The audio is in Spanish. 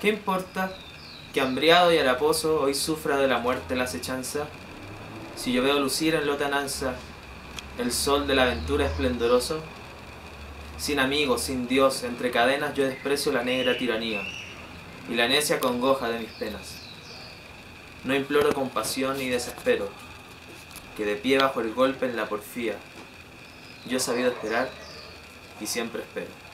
¿Qué importa que hambriado y haraposo hoy sufra de la muerte la acechanza? Si yo veo lucir en lotananza el sol de la aventura esplendoroso. Sin amigos, sin Dios, entre cadenas yo desprecio la negra tiranía y la necia congoja de mis penas. No imploro compasión ni desespero, que de pie bajo el golpe en la porfía, yo he sabido esperar y siempre espero.